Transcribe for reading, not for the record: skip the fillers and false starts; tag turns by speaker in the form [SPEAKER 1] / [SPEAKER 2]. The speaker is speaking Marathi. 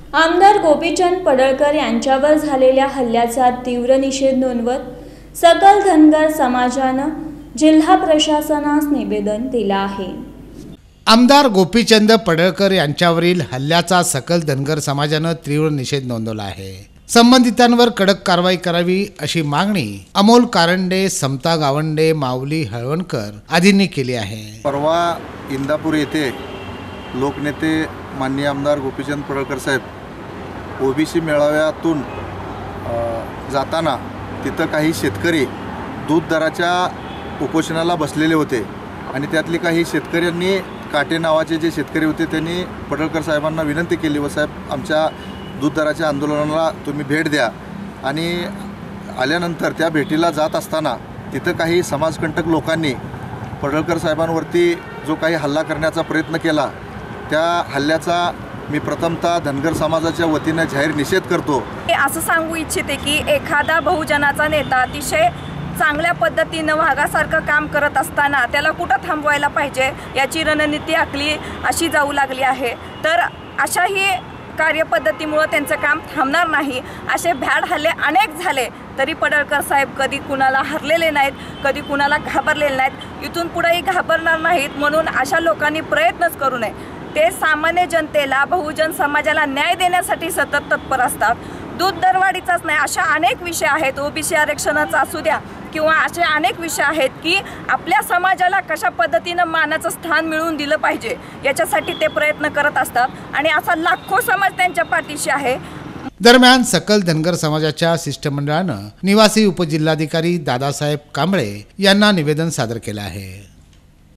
[SPEAKER 1] आमदार गोपीचंद पडळकर यांच्यावर झालेल्या हल्ल्याचा तीव्र निषेध नोंदवत सकल धनगर समाजानं जिल्हा प्रशासनास निवेदन दिलं आहे।
[SPEAKER 2] आमदार गोपीचंद पडळकर यांच्यावरील हल्ल्याचा सकल धनगर समाजानं तीव्र निषेध नोंदवला आहे। संबंधितांवर कडक कारवाई करावी अशी मागणी अमोल कारंडे, समता गावंडे, माऊली हळवणकर आदींनी केली आहे।
[SPEAKER 3] परवा इंदापूर येथे लोकनेते माननीय आमदार गोपीचंद पडळकर साहेब ओबीसी मेळाव्यातून जाताना तिथं काही शेतकरी दूध दराच्या उपोषणाला बसलेले होते आणि त्यातले काही शेतकऱ्यांनी काटे नावाचे जे शेतकरी होते त्यांनी पडळकर साहेबांना विनंती केली, व साहेब आमच्या दूध दराच्या आंदोलनाला तुम्ही भेट द्या। आणि आल्यानंतर त्या भेटीला जात असताना तिथं काही समाजकंटक लोकांनी पडळकर साहेबांवरती जो काही हल्ला करण्याचा प्रयत्न केला, त्या हल्ल्याचा मी प्रथमतः धनगर समाजाच्या वतीने जाहीर निषेध करतो।
[SPEAKER 4] असं सांगू इच्छिते की एखादा बहुजनाचा नेता अतिशय चांगल्या पद्धतीनं वाघासारखं काम करत असताना त्याला कुठं थांबवायला पाहिजे याची रणनीती आखली अशी जाऊ लागली आहे। तर अशाही कार्यपद्धतीमुळे त्यांचं काम थांबणार नाही। असे भ्याड हल्ले अनेक झाले तरी पडळकर साहेब कधी कुणाला हरलेले नाहीत, कधी कुणाला घाबरलेले नाहीत, इथून पुढेही घाबरणार नाहीत। म्हणून अशा लोकांनी प्रयत्नच करू नये। ते सामान्य जनतेला, बहुजन समाजाला न्याय देण्यासाठी सतत तत्पर असतात। दूध दरवाढीचाच नाही, अशा अनेक विषय आहेत, ओबीसी आरक्षणाचा असू द्या किंवा असे अनेक विषय आहेत की आपल्या समाजाला कशा पद्धतीनं मानाचं स्थान मिळवून दिलं पाहिजे याच्यासाठी ते प्रयत्न करत असतात आणि असा लाखो समाज त्यांच्या पाठीशी आहे।
[SPEAKER 2] दरम्यान सकल धनगर समाजाच्या शिष्टमंडळानं निवासी उपजिल्हाधिकारी दादासाहेब कांबळे यांना निवेदन सादर केलं आहे।